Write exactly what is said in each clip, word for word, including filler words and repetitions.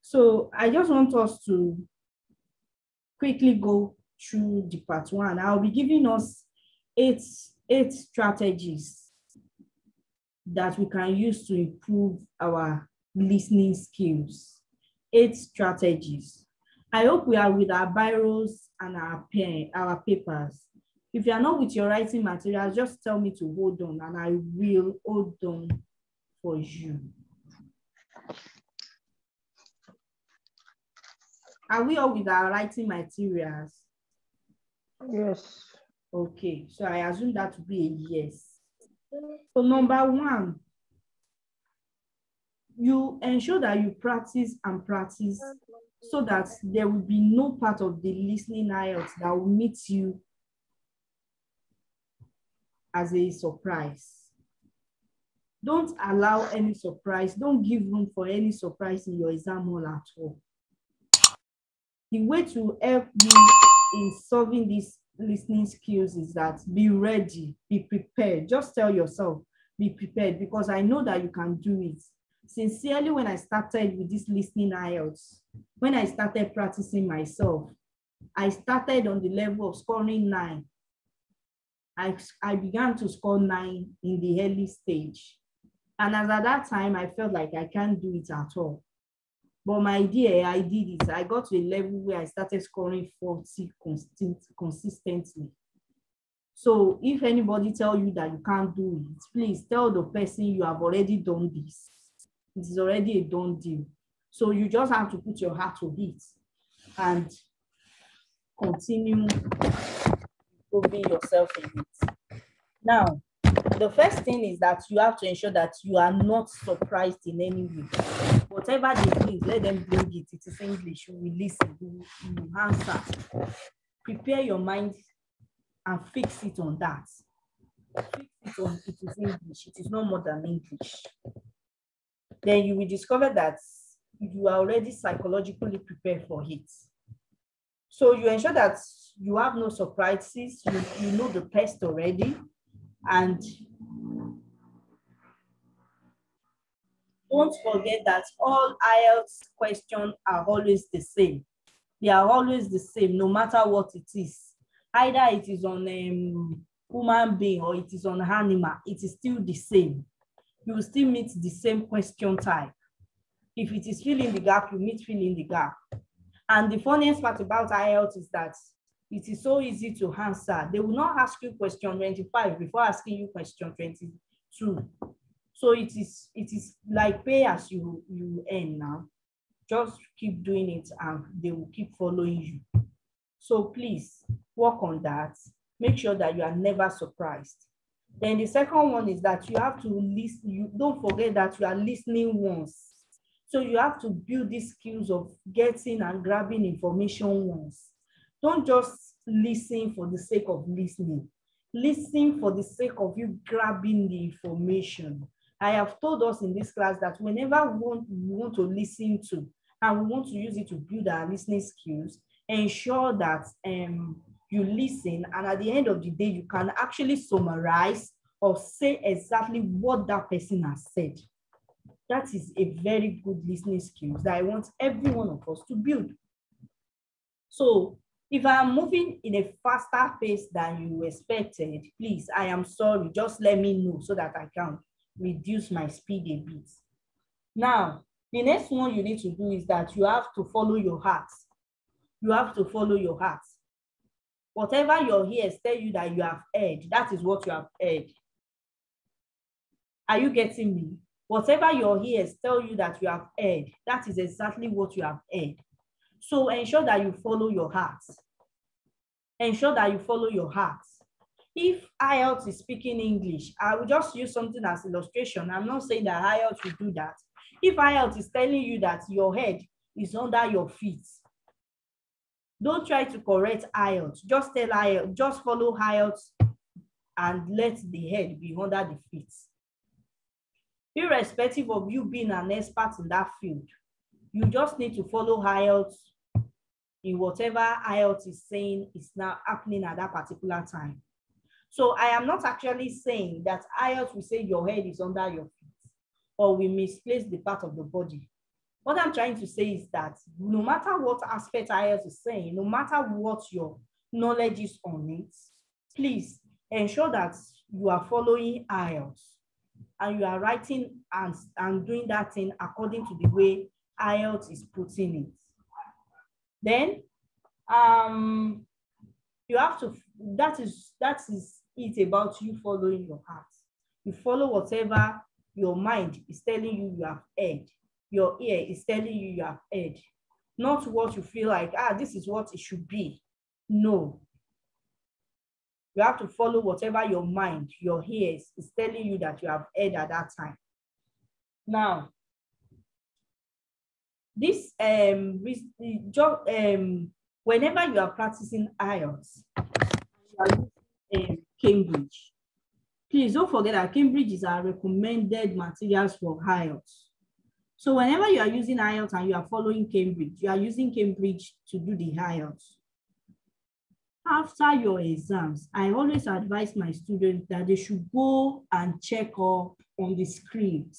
So I just want us to quickly go through the part one. I'll be giving us eight, eight strategies that we can use to improve our listening skills. Eight strategies. I hope we are with our biros and our pen, our papers. If you are not with your writing materials, just tell me to hold on and I will hold on for you. Are we all with our writing materials? Yes. Okay, so I assume that to be a yes. So number one, you ensure that you practice and practice so that there will be no part of the listening I E L T S that will meet you as a surprise. Don't allow any surprise. Don't give room for any surprise in your exam hall at all. The way to help you in solving these listening skills is that be ready, be prepared. Just tell yourself, be prepared, because I know that you can do it. Sincerely, when I started with this listening I E L T S, when I started practicing myself, I started on the level of scoring nine. I, I began to score nine in the early stage. And as at that time, I felt like I can't do it at all. But my dear, I did it. I got to a level where I started scoring forty consistent, consistently. So if anybody tells you that you can't do it, please tell the person you have already done this. It is already a done deal. So you just have to put your heart to it and continue improving yourself in it. Now, the first thing is that you have to ensure that you are not surprised in any way. Whatever they bring, let them bring it. It is English. You will listen, you will answer. Prepare your mind and fix it on that. Fix it on it is English. It is no more than English. Then you will discover that you are already psychologically prepared for it. So you ensure that you have no surprises. You, you know the test already. And don't forget that all I E L T S questions are always the same. They are always the same, no matter what it is. Either it is on a um, human being or it is on animal, it is still the same. You will still meet the same question type. If it is fill in the gap, you meet fill in the gap. And the funniest part about I E L T S is that it is so easy to answer. They will not ask you question twenty-five before asking you question twenty-two. So it is, it is like pay as you, you earn now. Just keep doing it and they will keep following you. So please work on that. Make sure that you are never surprised. Then the second one is that you have to listen. You don't forget that you are listening once. So you have to build these skills of getting and grabbing information once. Don't just listen for the sake of listening. Listen for the sake of you grabbing the information. I have told us in this class that whenever we want, we want to listen to and we want to use it to build our listening skills, ensure that um, you listen and at the end of the day, you can actually summarize or say exactly what that person has said. That is a very good listening skill that I want every one of us to build. So if I am moving in a faster pace than you expected, please, I am sorry, just let me know so that I can reduce my speed a bit. Now, the next one you need to do is that you have to follow your heart. You have to follow your heart. Whatever your ears tell you that you have heard, that is what you have heard. Are you getting me? Whatever your ears tell you that you have heard, that is exactly what you have heard. So ensure that you follow your heart. Ensure that you follow your heart. If I E L T S is speaking English, I will just use something as illustration. I'm not saying that I E L T S will do that. If I E L T S is telling you that your head is under your feet, don't try to correct I E L T S. Just tell I E L T S, just follow I E L T S and let the head be under the feet. Irrespective of you being an expert in that field, you just need to follow I E L T S in whatever I E L T S is saying is now happening at that particular time. So I am not actually saying that I E L T S will say your head is under your feet or we misplace the part of the body. What I'm trying to say is that no matter what aspect I E L T S is saying, no matter what your knowledge is on it, please ensure that you are following I E L T S and you are writing and, and doing that thing according to the way I E L T S is putting it. Then um, you have to, that is, that is it about you following your heart. You follow whatever your mind is telling you you have heard. Your ear is telling you you have heard. Not what you feel like, ah, this is what it should be. No. You have to follow whatever your mind, your ears is telling you that you have heard at that time. Now, this um, um whenever you are practicing I E L T S, you are using um, Cambridge. Please don't forget that Cambridge is our recommended materials for I E L T S. So whenever you are using I E L T S and you are following Cambridge, you are using Cambridge to do the I E L T S. After your exams, I always advise my students that they should go and check up on the script.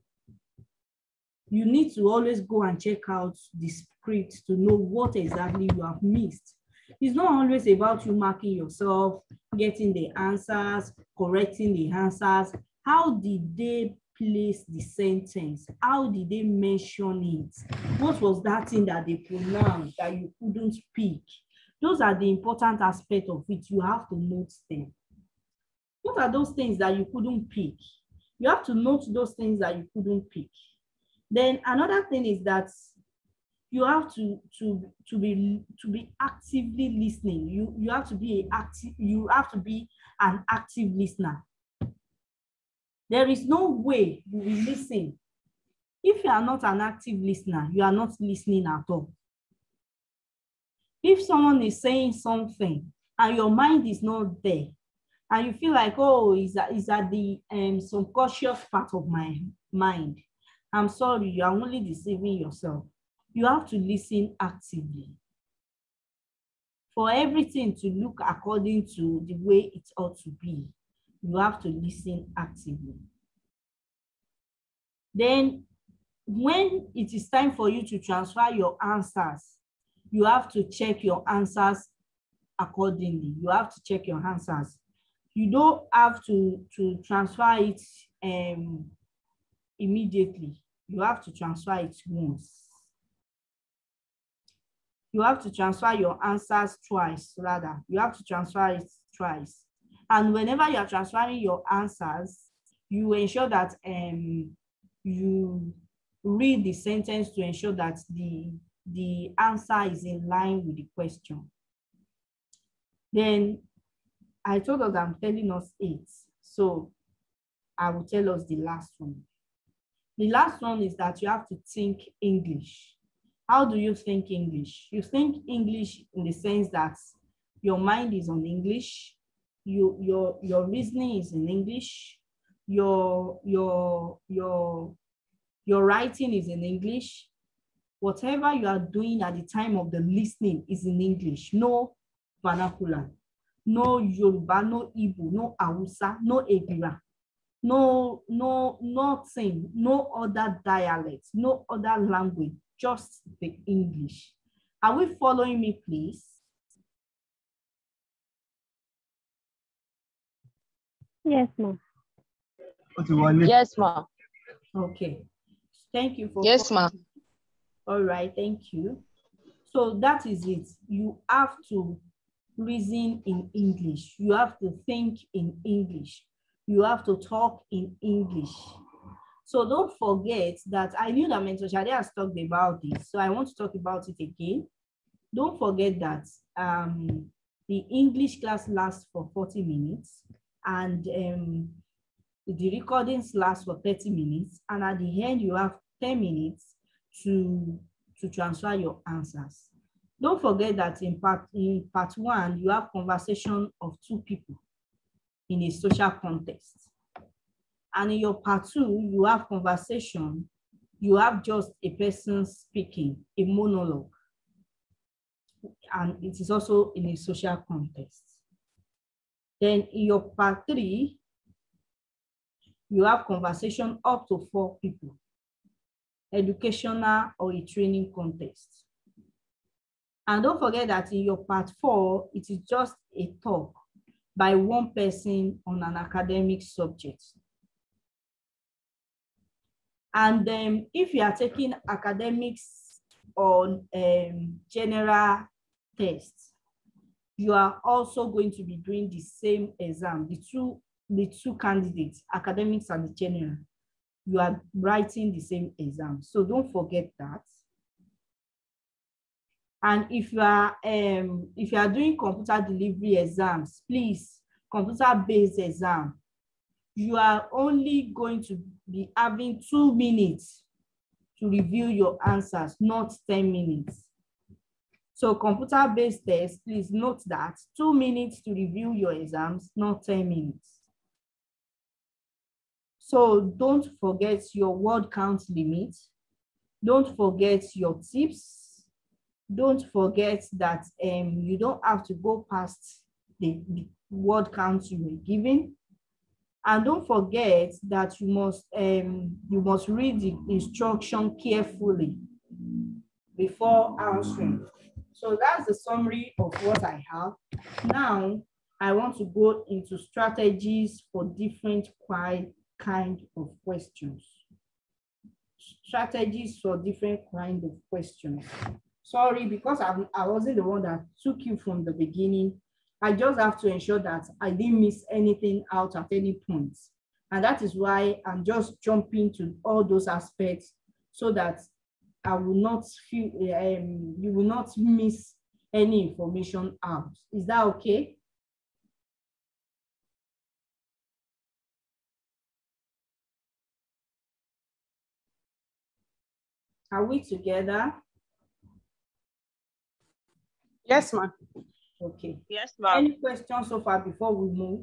You need to always go and check out the script to know what exactly you have missed. It's not always about you marking yourself, getting the answers, correcting the answers. How did they place the sentence? How did they mention it? What was that thing that they pronounced that you couldn't speak? Those are the important aspects of it. You have to note them. What are those things that you couldn't pick? You have to note those things that you couldn't pick. Then another thing is that you have to, to, to, be, to be actively listening. You, you have to be active, you have to be an active listener. There is no way you will listen. If you are not an active listener, you are not listening at all. If someone is saying something and your mind is not there, and you feel like, oh, is that, is that the um, subconscious part of my mind? I'm sorry, you are only deceiving yourself. You have to listen actively. For everything to look according to the way it ought to be, you have to listen actively. Then, when it is time for you to transfer your answers, you have to check your answers accordingly. You have to check your answers. You don't have to, to transfer it um, immediately. You have to transfer it once. You have to transfer your answers twice, rather. You have to transfer it twice. And whenever you are transferring your answers, you ensure that um, you read the sentence to ensure that the, the answer is in line with the question. Then I told us I'm telling us eight. So I will tell us the last one. The last one is that you have to think English. How do you think English? You think English in the sense that your mind is on English, you, your, your reasoning is in English, your, your, your, your writing is in English. Whatever you are doing at the time of the listening is in English. No vernacular, no Yoruba, no Igbo, no Hausa, no Ebira. No, no, nothing, no other dialect, no other language, just the English. Are we following me, please? Yes, ma'am. Yes, ma'am. Okay. Thank you for Yes, ma'am. All right, thank you. So that is it. You have to reason in English. You have to think in English. You have to talk in English. So don't forget that I knew that Mentor Shade has talked about this, so I want to talk about it again. Don't forget that um, the English class lasts for forty minutes and um, the recordings last for thirty minutes, and at the end you have ten minutes to, to transfer your answers. Don't forget that in part, in part one, you have conversation of two people in a social context. And in your part two, you have conversation, you have just a person speaking, a monologue. And it is also in a social context. Then in your part three, you have conversation up to four people. educational, or a training context. And don't forget that in your part four, it is just a talk by one person on an academic subject. And then if you are taking academics on um, general tests, you are also going to be doing the same exam. The two, the two candidates, academics and the general, you are writing the same exam. So don't forget that. And if you are um, if you are doing computer delivery exams, please, computer-based exam, you are only going to be having two minutes to review your answers, not ten minutes. So computer-based tests, please note that two minutes to review your exams, not ten minutes. So don't forget your word count limit. Don't forget your tips. Don't forget that um, you don't have to go past the, the word count you were given. And don't forget that you must, um, you must read the instruction carefully before answering. So that's the summary of what I have. Now, I want to go into strategies for different kind of questions. Strategies for different kind of questions. Sorry, because I, I wasn't the one that took you from the beginning. I just have to ensure that I didn't miss anything out at any point. And that is why I'm just jumping to all those aspects so that I will not feel, um, you will not miss any information out. Is that okay? Are we together? Yes, ma'am. Okay. Yes, ma'am. Any questions so far before we move?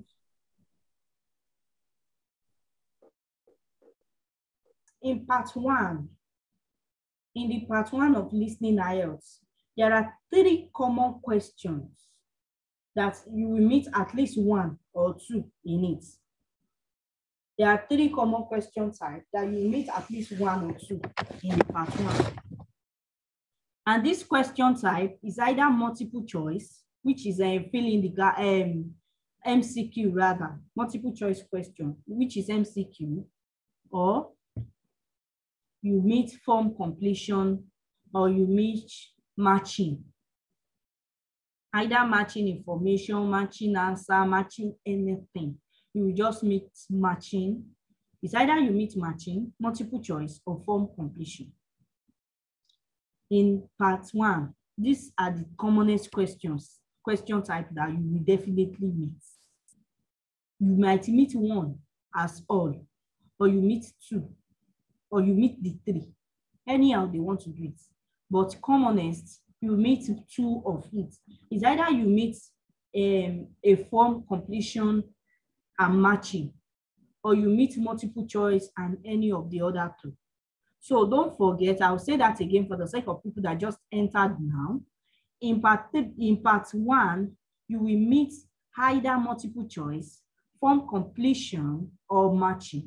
In part one, in the part one of listening I E L T S, there are three common questions that you will meet at least one or two in it. There are three common question types that you meet at least one or two in the part one. And this question type is either multiple choice, which is a fill in the um, M C Q rather, multiple choice question, which is M C Q, or you meet form completion, or you meet matching. Either matching information, matching answer, matching anything. You will just meet matching. It's either you meet matching, multiple choice, or form completion. In part one, these are the commonest questions, question type that you will definitely meet. You might meet one as all, or you meet two, or you meet the three. Anyhow they want to do it. But commonest, you meet two of it. It's either you meet um, a form completion and matching, or you meet multiple choice and any of the other two. So don't forget, I'll say that again for the sake of people that just entered now. In part, in part one, you will meet either multiple choice, form completion, or matching.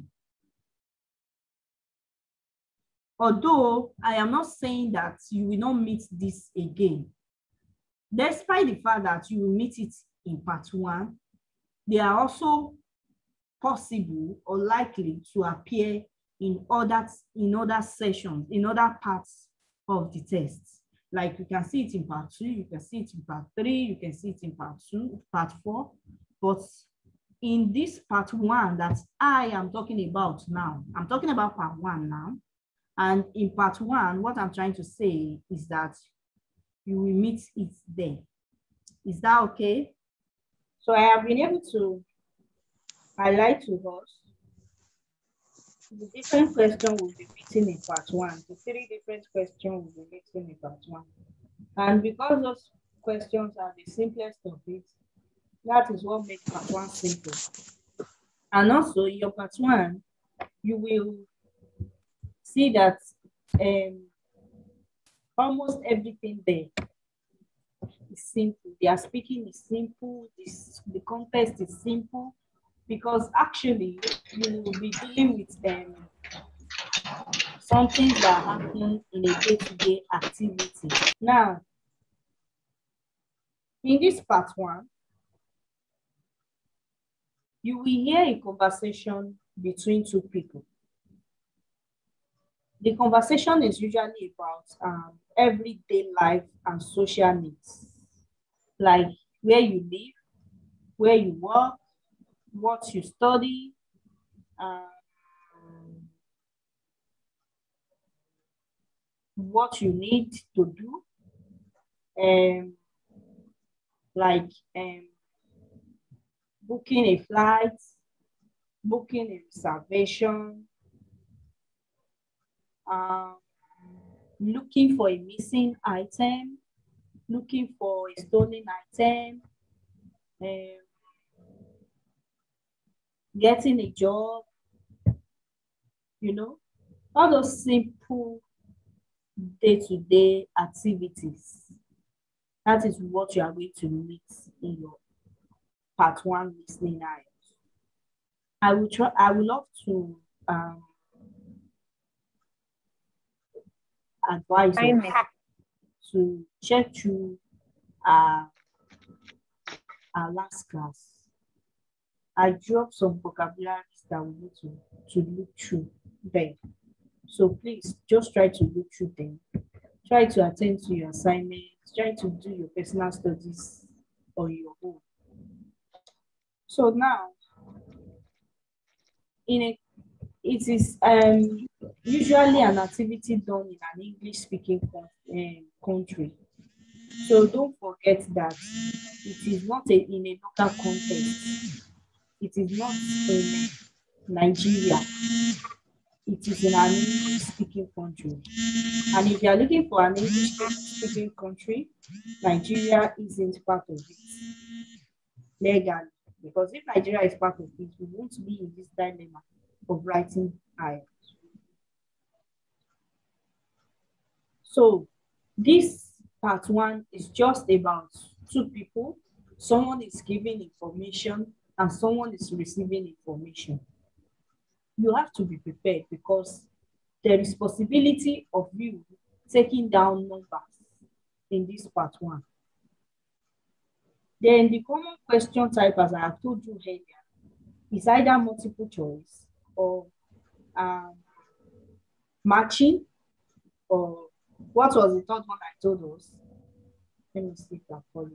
Although I am not saying that you will not meet this again, despite the fact that you will meet it in part one, they are also possible or likely to appear in other, in other sessions, in other parts of the test. Like you can see it in part two, you can see it in part three, you can see it in part two, part four. But in this part one that I am talking about now, I'm talking about part one now. And in part one, what I'm trying to say is that you will meet it there. Is that okay? So I have been able to highlight to us the different questions will be written in part one. The three different questions will be written in part one. And because those questions are the simplest of it, that is what makes part one simple. And also in your part one, you will see that um, almost everything there is simple. Their speaking is simple. This, the context is simple, because actually you will be dealing with um, something that happens in a day-to-day activity. Now, in this part one, you will hear a conversation between two people. The conversation is usually about um, everyday life and social needs, like where you live, where you work, what you study, um, what you need to do, um, like um, booking a flight, booking a reservation, um, looking for a missing item, looking for a stolen item, um, getting a job, you know, all those simple day-to-day activities. That is what you are going to meet in your part one listening I E L T S. I will try, I would love to um, advise you to check through uh, our last class. I dropped some vocabularies that we need to, to look through there. So please just try to look through them. Try to attend to your assignments. Try to do your personal studies on your own. So now, in a, it is um, usually an activity done in an English-speaking um, country. So don't forget that it is not a, in a local context. It is not in Nigeria. It is in an English-speaking country. And if you are looking for an English-speaking country, Nigeria isn't part of it legally. Because if Nigeria is part of it, we won't be in this dilemma of writing I E L T S. So this part one is just about two people. Someone is giving information and someone is receiving information. You have to be prepared because there is possibility of you taking down numbers in this part one. Then the common question type, as I have told you earlier, is either multiple choice or um, matching, or what was the third one I told us? Let me see if I follow.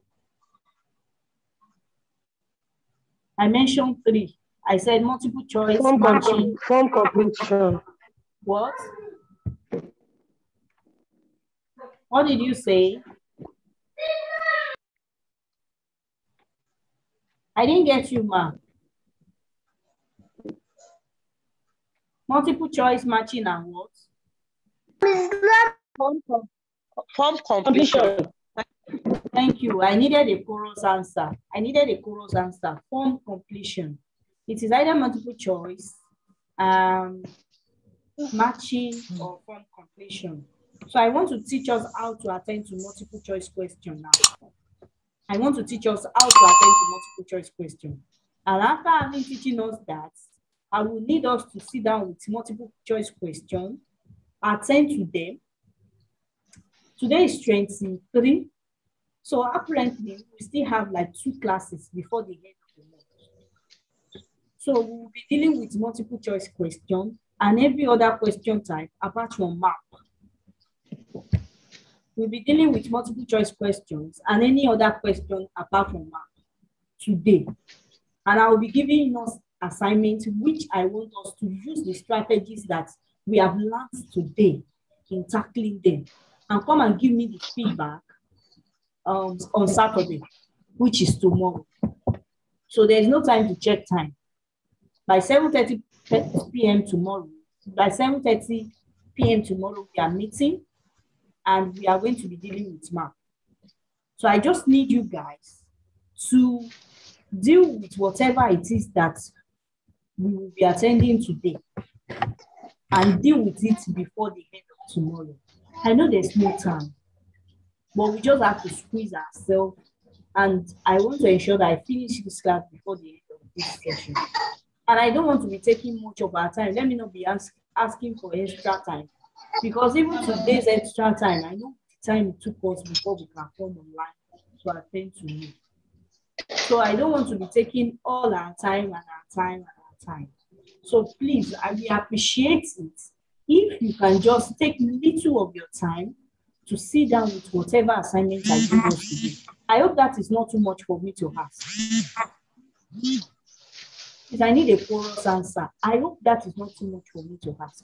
I mentioned three. I said multiple choice, Form, matching. form completion. What? What did you say? I didn't get you, ma. Multiple choice, matching, and what? Form, com form completion. Thank you. I needed a chorus answer. I needed a chorus answer. Form completion. It is either multiple choice, um, matching, or form completion. So I want to teach us how to attend to multiple choice question now. I want to teach us how to attend to multiple choice question. And after having teaching us that, I will need us to sit down with multiple choice question, attend to them. Today is twenty-three. So apparently we still have like two classes before the end of the month. So we will be dealing with multiple choice question and every other question type apart from map. We'll be dealing with multiple choice questions and any other question apart from map today. And I will be giving us assignments which I want us to use the strategies that we have learned today in tackling them, and come and give me the feedback um, on Saturday, which is tomorrow. So there's no time to check time. By seven thirty p m tomorrow, by seven thirty p m tomorrow, we are meeting and we are going to be dealing with map. So I just need you guys to deal with whatever it is that we will be attending today and deal with it before the end of tomorrow. I know there's no time, but we just have to squeeze ourselves, and I want to ensure that I finish this class before the end of this session. And I don't want to be taking much of our time. Let me not be ask, asking for extra time. Because even today's extra time, I know the time it took us before we can come online to attend to you. So I don't want to be taking all our time and our time and our time. So please, I will appreciate it if you can just take little of your time to sit down with whatever assignment I give us to do. I hope that is not too much for me to ask. If I need a chorus answer, I hope that is not too much for me to ask.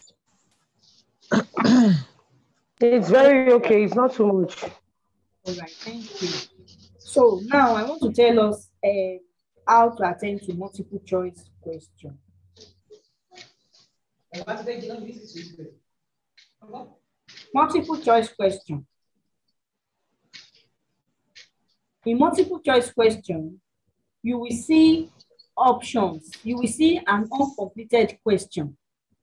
It's very okay. It's not too much. All right, thank you. So now I want to tell us uh, how to attend to multiple choice question. Multiple choice question. In multiple choice question, you will see options. You will see an uncompleted question.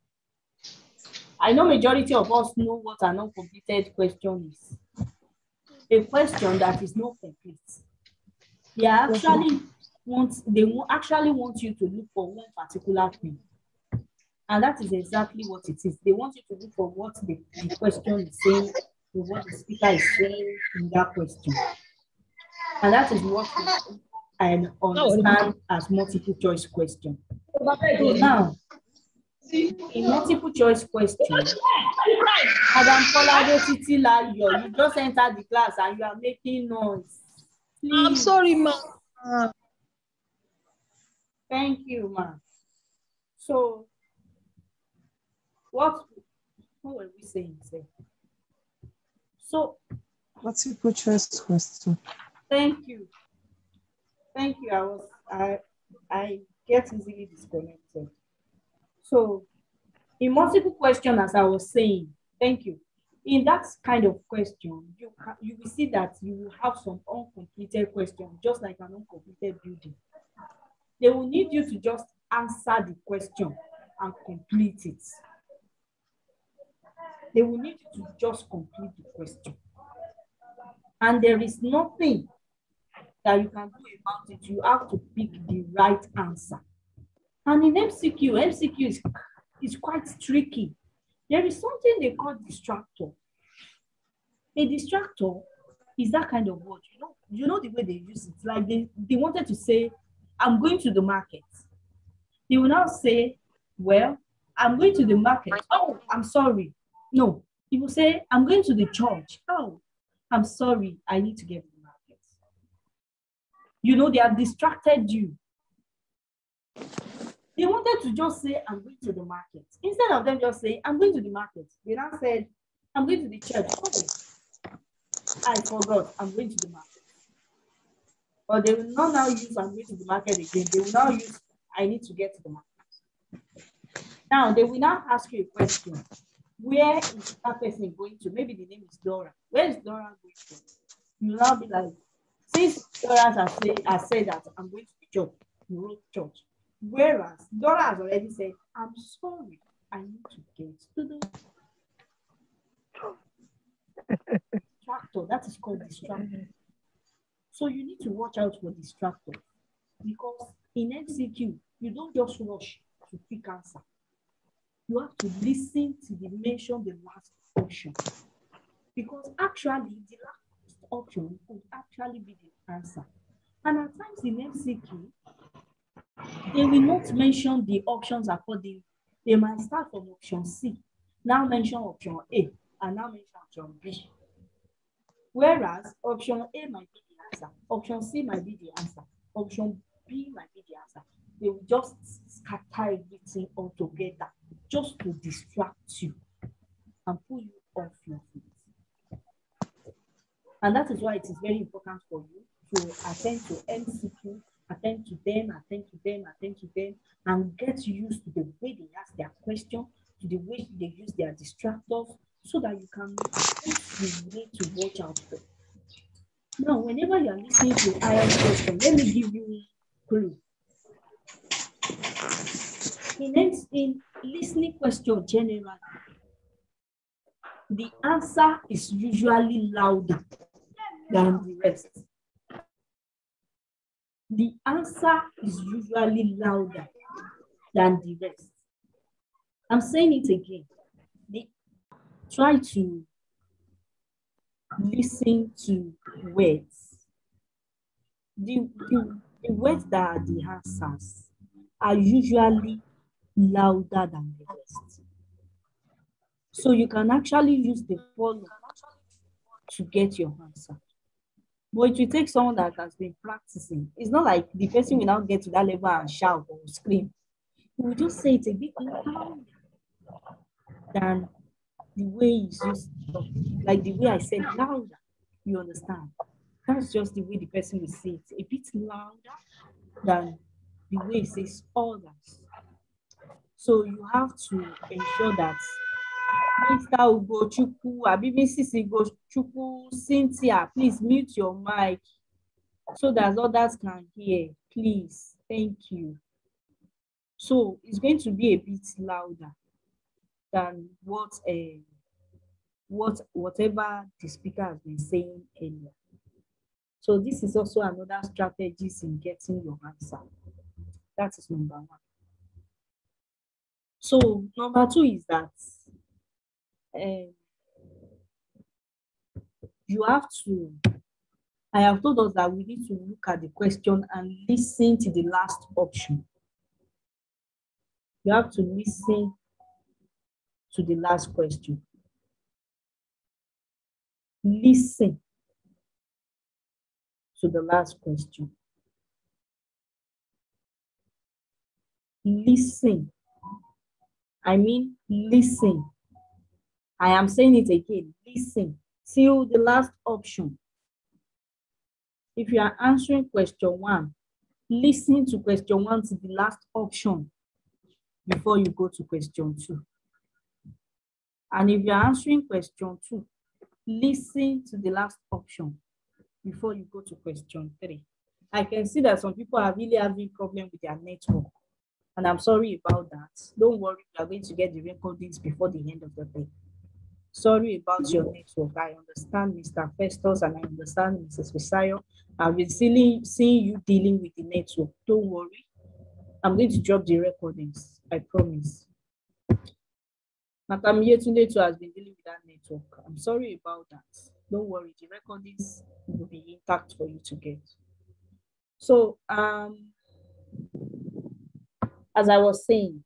I know majority of us know what an uncompleted question is. A question that is not complete. They actually want they actually want you to look for one particular thing. And that is exactly what it is. They want you to look for what the, the question is saying, or what the speaker is saying in that question. And that is what I understand as multiple choice question. So now, in multiple choice question, Madam Kolade Titila, you just entered the class and you are making noise. Please. I'm sorry, ma. Thank you, ma. So, what, what were we saying? Say? So, multiple choice question. Thank you. Thank you. I was I I get easily disconnected. So, in multiple question, as I was saying, thank you. In that kind of question, you you will see that you will have some uncompleted questions, just like an uncompleted building. They will need you to just answer the question and complete it. They will need you to just complete the question. And there is nothing that you can do about it. You have to pick the right answer. And in M C Q, M C Q is, is quite tricky. There is something they call distractor. A distractor is that kind of word. You know, you know the way they use it. Like they, they wanted to say, I'm going to the market. They will now say, well, I'm going to the market. Oh, I'm sorry. No, he will say, I'm going to the church. Oh, I'm sorry. I need to get to the market. You know, they have distracted you. They wanted to just say, I'm going to the market. Instead of them just saying, I'm going to the market, they now said, I'm going to the church. Oh, I forgot, I'm going to the market. Or they will not now use, I'm going to the market again. They will now use, I need to get to the market. Now, they will now ask you a question. Where is that person going to? Maybe the name is Dora. Where is Dora going to? You will now be like, since Dora has said, has said that I'm going to the church, you wrote church. Whereas Dora has already said, I'm sorry, I need to get to the distractor. That is called distractor. So you need to watch out for distractor, because in M C Q, you don't just rush to pick answer. You have to listen to the mention the last option, because actually the last option could actually be the answer. And at times in M C Q, they will not mention the options accordingly. They might start from option C, now mention option A, and now mention option B. Whereas option A might be the answer, option C might be the answer, option B might be the answer. They will just scatter everything all together just to distract you and pull you off your feet. And that is why it is very important for you to attend to M C Q, attend to them, attend to them, attend to them, and get used to the way they ask their question, to the way they use their distractors, so that you can you need to watch out for. Now, whenever you are listening to I E L T S question, let me give you a clue. In, in listening question generally, the answer is usually louder than the rest. The answer is usually louder than the rest. I'm saying it again. The, try to listen to words. The, the, the words that are the answers are usually louder than the rest. So you can actually use the follow to get your answer. But it will take someone that has been practicing. It's not like the person will now get to that level and shout or scream. We will just say it a bit louder than the way it's used to talk. Like the way I said louder, you understand? That's just the way the person will say it. A bit louder than the way it says others. So you have to ensure that Mister Ugochukwu, Abi Missus Ugochukwu, Cynthia, please mute your mic so that others can hear. Please, thank you. So it's going to be a bit louder than what uh, what whatever the speaker has been saying earlier. So this is also another strategy in getting your answer. That is number one. So number two is that uh, you have to, I have told us that we need to look at the question and listen to the last option. You have to listen to the last question. Listen to the last question. Listen. I mean, listen. I am saying it again. Listen till the last option. If you are answering question one, listen to question one to the last option before you go to question two. And if you are answering question two, listen to the last option before you go to question three. I can see that some people are really having problem with their network. And I'm sorry about that. Don't worry, you are going to get the recordings before the end of the day. Sorry about your network. I understand Mister Festus and I understand Missus Visayo. I've been seeing, seeing you dealing with the network. Don't worry. I'm going to drop the recordings. I promise. Madam Yetunde too has been dealing with that network. I'm sorry about that. Don't worry. The recordings will be intact for you to get. So, um, as I was saying,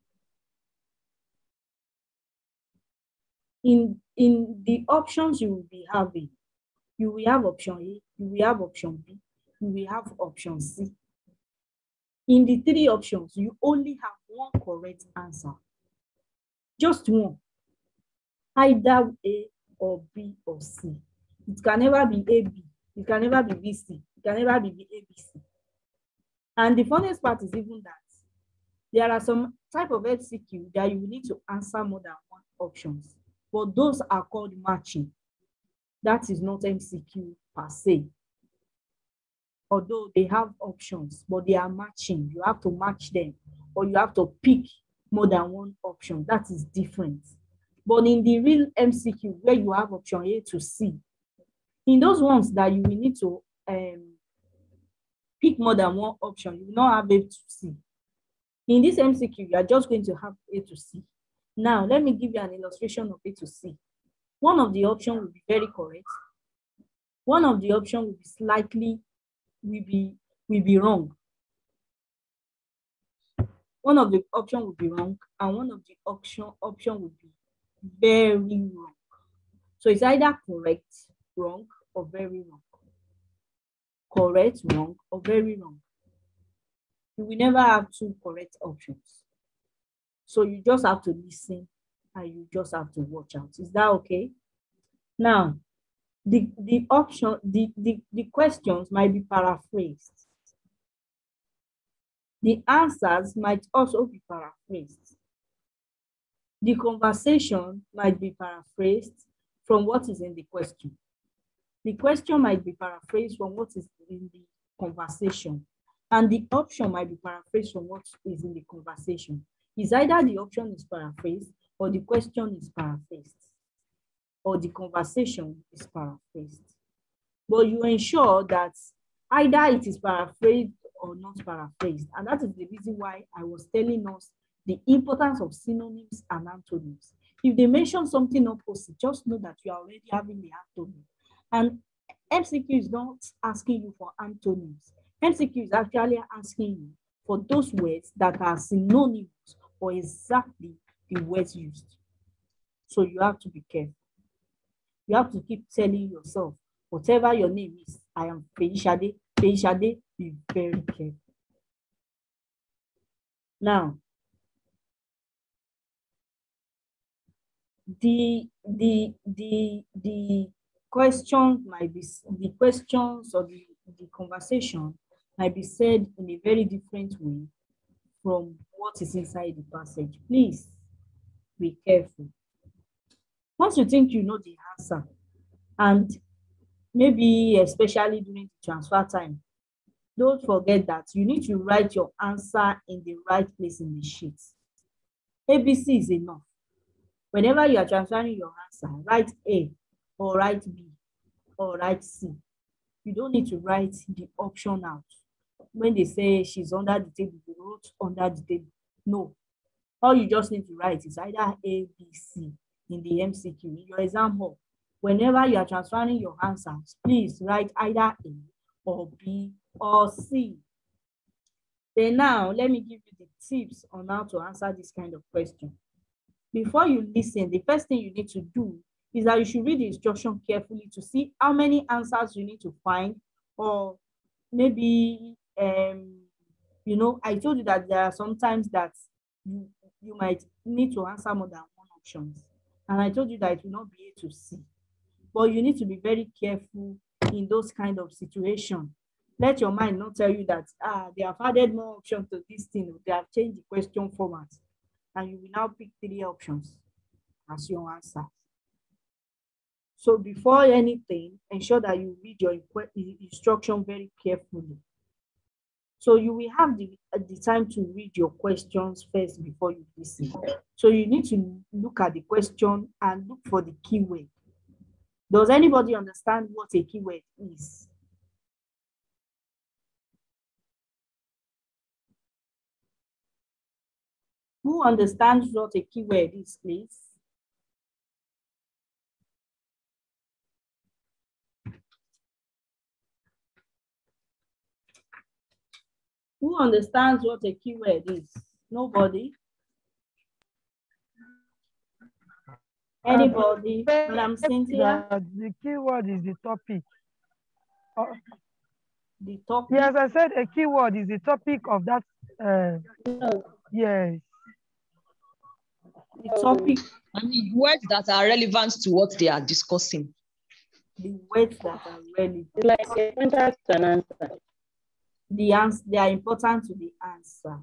in, in the options you will be having, you will have option A, you will have option B, you will have option C. In the three options, you only have one correct answer. Just one. Either A or B or C. It can never be A B. It can never be B C. It can never be A B C. And the funniest part is even that there are some type of M C Q that you will need to answer more than one options. But those are called matching. That is not M C Q per se. Although they have options, but they are matching. You have to match them, or you have to pick more than one option. That is different. But in the real M C Q, where you have option A to C, in those ones that you will need to um, pick more than one option, you will not have A to C. In this M C Q, you are just going to have A to C. Now, let me give you an illustration of A to C. One of the options will be very correct. One of the options will be slightly, will be, will be wrong. One of the options will be wrong, and one of the option, option will be very wrong. So it's either correct, wrong, or very wrong. Correct, wrong, or very wrong. You will never have two correct options. So you just have to listen and you just have to watch out. Is that okay? Now, the, the option, the, the, the questions might be paraphrased. The answers might also be paraphrased. The conversation might be paraphrased from what is in the question. The question might be paraphrased from what is in the conversation. And the option might be paraphrased from what is in the conversation. It's either the option is paraphrased or the question is paraphrased or the conversation is paraphrased. But you ensure that either it is paraphrased or not paraphrased. And that is the reason why I was telling us the importance of synonyms and antonyms. If they mention something opposite, just know that you are already having the antonym. And M C Q is not asking you for antonyms. M C Q is actually asking you for those words that are synonymous or exactly the words used. So you have to be careful. You have to keep telling yourself, whatever your name is, I am Feishade, Feishade, be very careful. Now, the the the the question might be the questions or the, the conversation might be said in a very different way from what is inside the passage. Please be careful. Once you think you know the answer, and maybe especially during the transfer time, don't forget that you need to write your answer in the right place in the sheet. A B C is enough. Whenever you are transferring your answer, write A or write B or write C. You don't need to write the option out. When they say she's under the table, you wrote under the table. No. All you just need to write is either A, B, C in the M C Q. In your exam hall, whenever you are transferring your answers, please write either A or B or C. Then now, let me give you the tips on how to answer this kind of question. Before you listen, the first thing you need to do is that you should read the instruction carefully to see how many answers you need to find, or maybe, um, you know, I told you that there are sometimes that you, you might need to answer more than one options. And I told you that it will not be A to C. But you need to be very careful in those kind of situations. Let your mind not tell you that, ah, they have added more options to this thing, they have changed the question format, and you will now pick three options as your answer. So before anything, ensure that you read your instruction very carefully. So you will have the, the time to read your questions first before you listen. So you need to look at the question and look for the keyword. Does anybody understand what a keyword is? Who understands what a keyword is, please? Who understands what a keyword is? Nobody? Anybody? Madam Cynthia? The keyword is the topic. Uh, the topic? Yes, I said a keyword is the topic of that. Uh, No. Yes. The topic. I mean, words that are relevant to what they are discussing. The words that are relevant. Like important to an answer. The answer, they are important to the answer.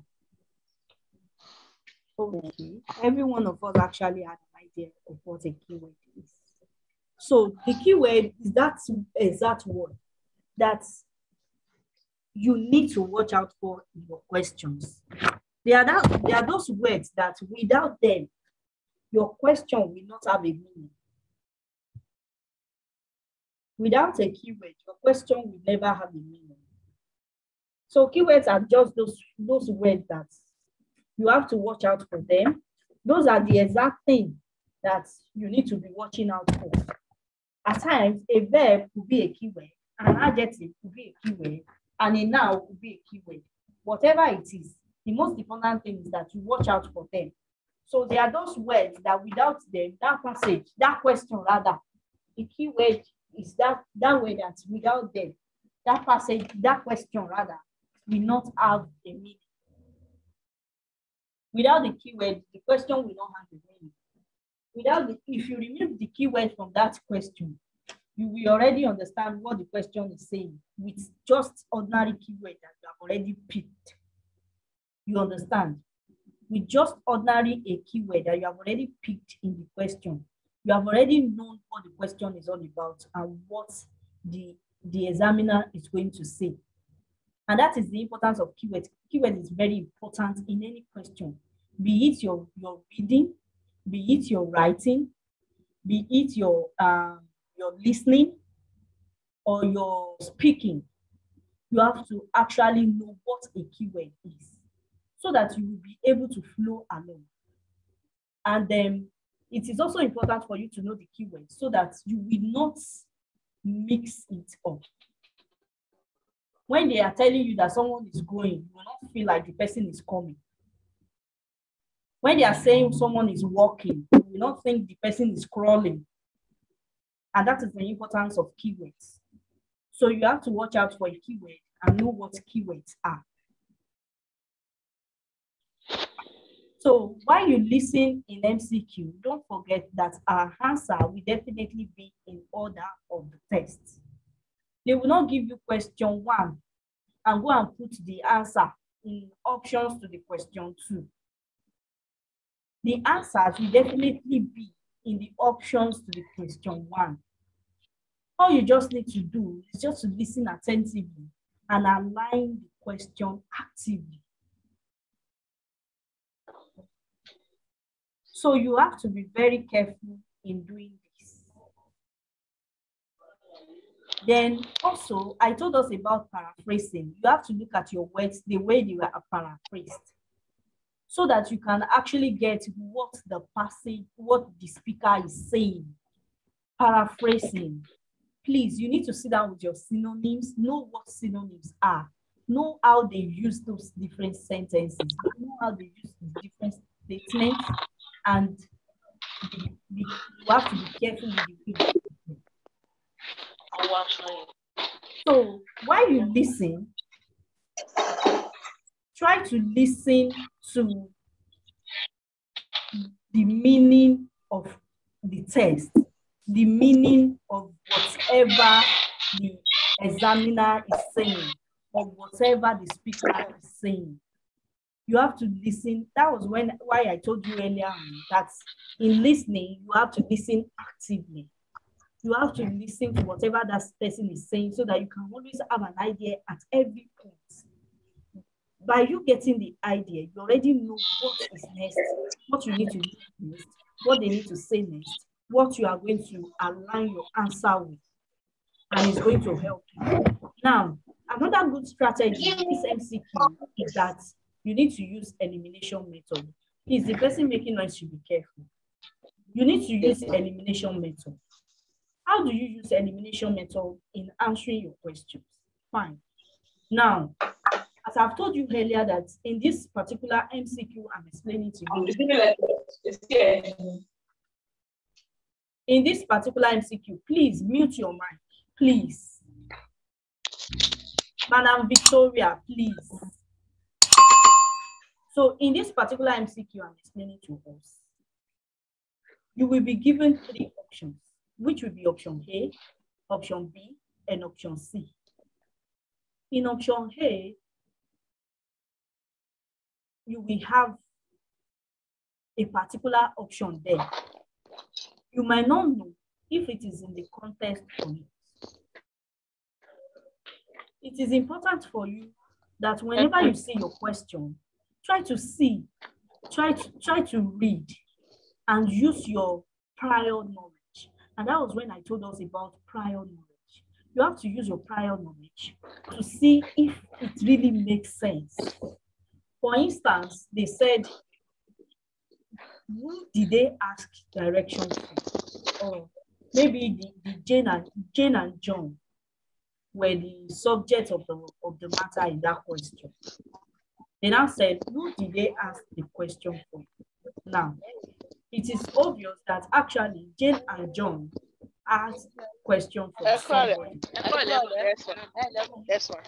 Okay. Every one of us actually had an idea of what a keyword is. So the keyword is that exact word that you need to watch out for in your questions. They are, that, they are those words that without them, your question will not have a meaning. Without a keyword, your question will never have a meaning. So keywords are just those, those words that you have to watch out for them. Those are the exact thing that you need to be watching out for. At times, a verb could be a keyword, an adjective could be a keyword, and a noun could be a keyword. Whatever it is, the most important thing is that you watch out for them. So there are those words that without them, that passage, that question rather, the keyword is that, that word that without them, that passage, that question rather, will not have a meaning. Without the keyword, the question will not have a meaning. Without the, if you remove the keyword from that question, you will already understand what the question is saying with just ordinary keyword that you have already picked. You understand? With just ordinary a keyword that you have already picked in the question, you have already known what the question is all about and what the, the examiner is going to say. And that is the importance of keyword. Keyword is very important in any question, be it your, your reading, be it your writing, be it your, uh, your listening, or your speaking. You have to actually know what a keyword is. so that you will be able to flow along. And then it is also important for you to know the keywords so that you will not mix it up. When they are telling you that someone is going, you will not feel like the person is coming. When they are saying someone is walking, you will not think the person is crawling. And that is the importance of keywords. So you have to watch out for a keyword and know what keywords are. So while you listen in M C Q, don't forget that our answer will definitely be in order of the test. They will not give you question one and go and put the answer in options to the question two. The answers will definitely be in the options to the question one. All you just need to do is just to listen attentively and align the question actively. So you have to be very careful in doing this. Then also, I told us about paraphrasing. You have to look at your words the way they were paraphrased, so that you can actually get what the passage, what the speaker is saying. Paraphrasing. Please, you need to sit down with your synonyms, know what synonyms are, know how they use those different sentences, know how they use the different statements, and be, be, you have to be careful with the people. So while you listen, try to listen to the meaning of the text, the meaning of whatever the examiner is saying or whatever the speaker is saying. You have to listen. That was when why I told you earlier that in listening, you have to listen actively. You have to listen to whatever that person is saying so that you can always have an idea at every point. By you getting the idea, you already know what is next, what you need to do next, what they need to say next, what you are going to align your answer with, and it's going to help you. Now, another good strategy in this M C Q is that you need to use elimination method. Please, the person making noise should be careful. You need to use elimination method. How do you use elimination method in answering your questions? Fine. Now, as I've told you earlier that in this particular M C Q I'm explaining to you, in this particular M C Q, please mute your mic, please. Madam Victoria, please. So in this particular M C Q I'm explaining to us, you will be given three options, which will be option A, option B, and option C. In option A, you will have a particular option there. You might not know if it is in the context or not. It is important for you that whenever you see your question, try to see, try to, try to read and use your prior knowledge. And that was when I told us about prior knowledge. You have to use your prior knowledge to see if it really makes sense. For instance, they said, who did they ask directions to? Or maybe the, the Jane, and, Jane and John were the subject of the, of the matter in that question. They now said, who did they ask the question for? Now, it is obvious that actually Jane and John asked question for somebody. Yes, sir.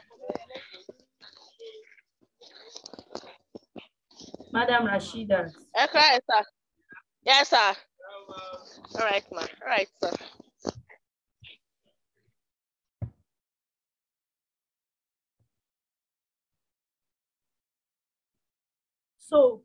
Madam Rashida. Yes, sir. Yes, sir. All right, ma. All right, sir. So,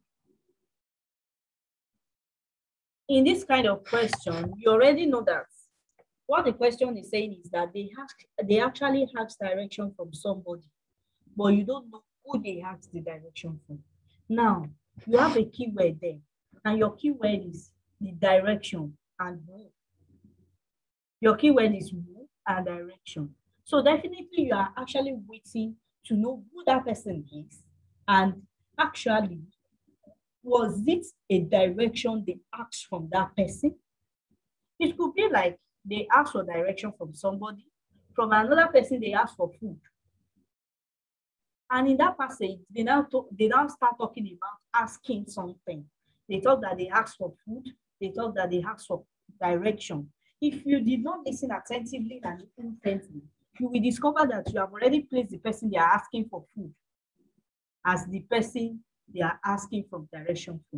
in this kind of question, you already know that what the question is saying is that they ask, they actually ask direction from somebody, but you don't know who they asked the direction from. Now, you have a keyword there, and your keyword is the direction and who. Your keyword is who and direction. So definitely you are actually waiting to know who that person is and actually, was it a direction they asked from that person? It could be like they asked for direction from somebody, from another person they asked for food. And in that passage, they now talk, they now start talking about asking something. They talk that they asked for food. They talk that they asked for direction. If you did not listen attentively and intently, you will discover that you have already placed the person they are asking for food as the person they are asking for direction for.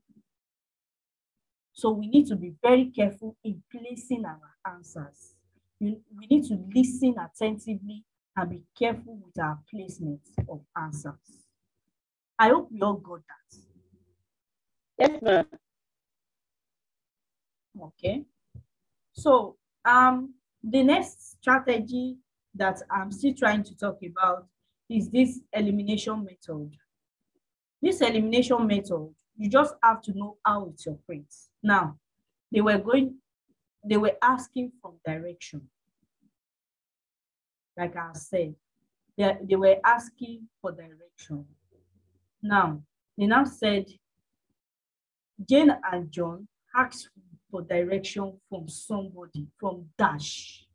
So we need to be very careful in placing our answers. We, we need to listen attentively and be careful with our placement of answers. I hope we all got that. Yes, ma'am. Okay. So um, the next strategy that I'm still trying to talk about is this elimination method. This elimination method, you just have to know how it operates. Now, they were going, they were asking for direction. Like I said, they, they were asking for direction. Now, they now said, Jane and John asked for direction from somebody, from Dash.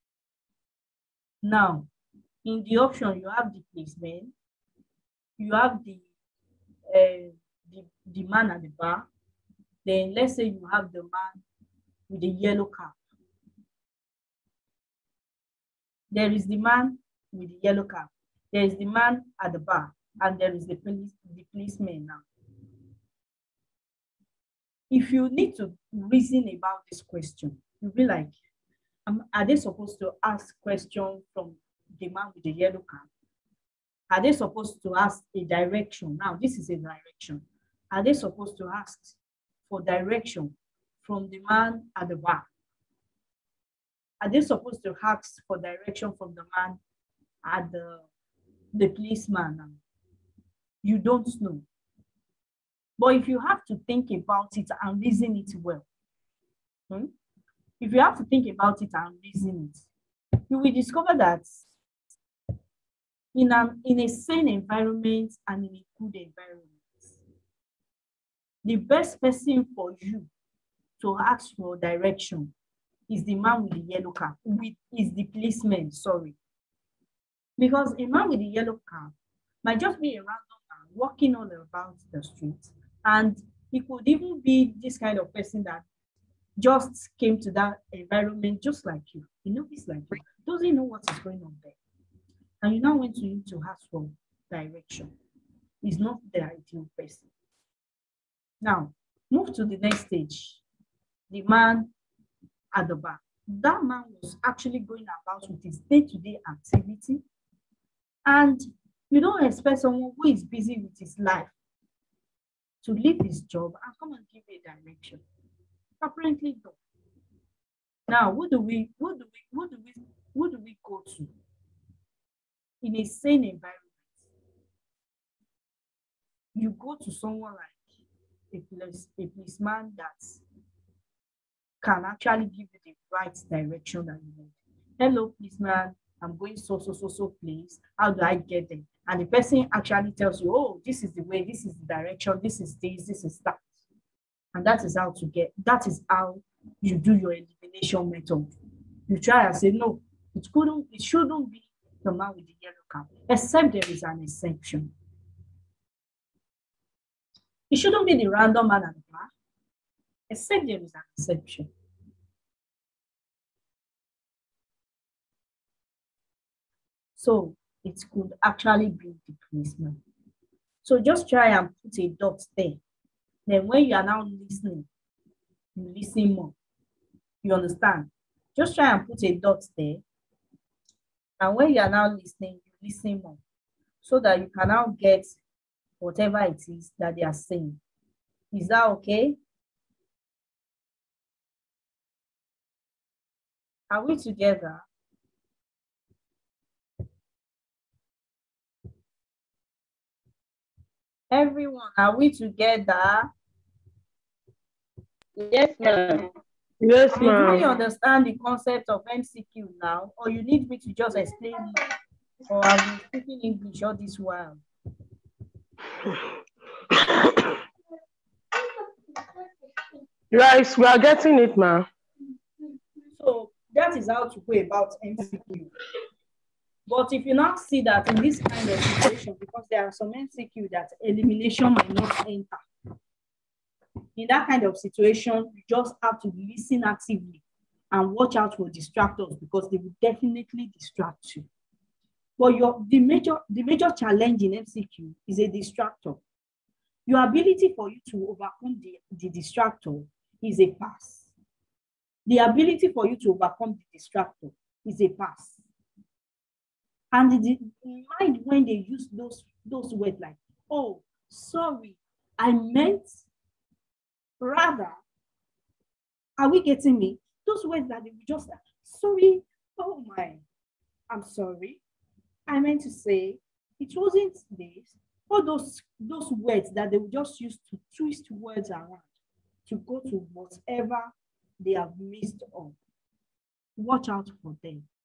Now, in the option, you have the placement, you have the, uh, the, the man at the bar. Then let's say you have the man with the yellow cap. There is the man with the yellow cap. There is the man at the bar, and there is the police, the policeman now. If you need to reason about this question, you'll be like, um, are they supposed to ask questions from the man with the yellow cap? Are they supposed to ask a direction? Now, this is a direction. Are they supposed to ask for direction from the man at the bar? Are they supposed to ask for direction from the man at the, the policeman? You don't know. But if you have to think about it and reason it well, hmm? if you have to think about it and reason it, you will discover that in, an, in a sane environment and in a good environment, the best person for you to ask for direction is the man with the yellow cap, with, is the policeman, sorry. Because a man with the yellow cap might just be a random man walking all about the street, and he could even be this kind of person that just came to that environment just like you. He knows it's like you, doesn't know what is going on there. And you now went to him to ask for direction. He's not the ideal person. Now, move to the next stage. The man at the back. That man was actually going about with his day-to-day activity. And you don't expect someone who is busy with his life to leave his job and come and give a direction. Apparently, no. Now, who do we, who do we, who do we, who do we go to in a sane environment? You go to someone like a, police, a policeman that can actually give you the right direction that you need. Hello, policeman, I'm going so, so, so, so place. How do I get there? And the person actually tells you, oh, this is the way, this is the direction, this is this, this is that. And that is how to get, that is how you do your elimination method. You try and say, no, it couldn't, it shouldn't be the man with the yellow cap, except there is an exception. It shouldn't be the random man at the bar, except there is an exception. So it could actually be the policeman. So just try and put a dot there. Then when you are now listening, you listen more. You understand? Just try and put a dot there. And when you are now listening, you listen more. So that you can now get whatever it is that they are saying. Is that okay? Are we together? Everyone, are we together? Yes, ma'am. Yes, Did you ma'am. understand the concept of M C Q now? Or you need me to just explain more? Or are you speaking English all this while? Right, we are getting it, ma. So that is how to go about M C Q. But if you now see that in this kind of situation, because there are some M C Q that elimination might not enter, in that kind of situation, you just have to listen actively and watch out for distractors because they will definitely distract you. But your the major the major challenge in M C Q is a distractor. Your ability for you to overcome the, the distractor is a pass. The ability for you to overcome the distractor is a pass. And the, the mind when they use those those words like, oh, sorry, I meant rather. Are we getting me? Those words that they just sorry, oh my, I'm sorry. I meant to say it wasn't this. All those those words that they would just use to twist words around to go to whatever they have missed on. Watch out for them.